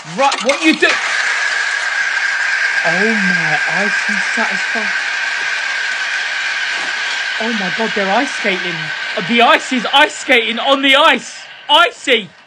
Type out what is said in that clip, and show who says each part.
Speaker 1: Right, what you do? Oh my, icy satisfaction. Oh my god, they're ice skating. The ice is ice skating on the ice. Icy.